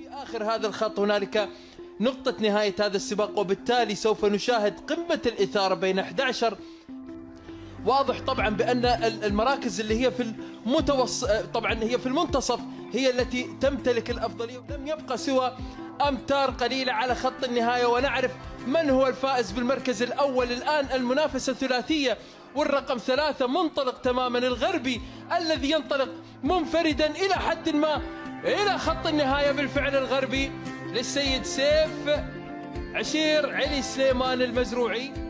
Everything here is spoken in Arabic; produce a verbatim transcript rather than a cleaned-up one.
آخر هذا الخط هنالك نقطة نهاية هذا السباق، وبالتالي سوف نشاهد قمة الإثارة بين أحد عشر. واضح طبعا بأن المراكز اللي هي في المتوسط طبعا هي في المنتصف هي التي تمتلك الأفضلية. لم يبقى سوى أمتار قليلة على خط النهاية ونعرف من هو الفائز بالمركز الأول. الآن المنافسة ثلاثية، والرقم ثلاثة منطلق تماما، الغربي الذي ينطلق منفردا إلى حد ما إلى خط النهاية. بالفعل الغربي للسيد سيف عشير علي سليمان المزروعي.